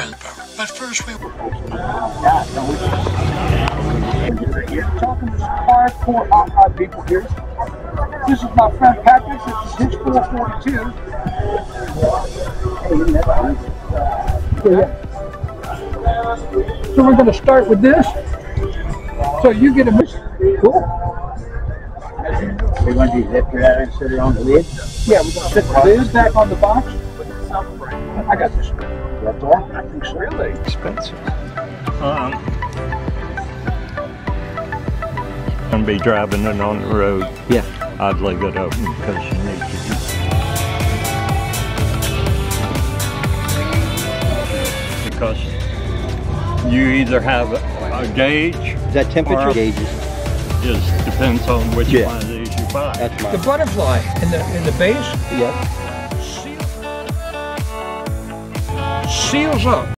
But first we... You're talking to some hardcore hot people here. This is my friend Patrick. This is his 442. So we're going to start with this. So you get a miss. Cool. We're going to lift her out and set her on the lid? Yeah, we're going to set the lid back on the box. I got this. That's all? I think so. Really expensive. Gonna be driving it on the road. Yeah. I'd leave it open because you need to. Because you either have a gauge. Is that temperature gauges? Just depends on which one of these you buy. That's mine. The butterfly in the base Yeah. seals up.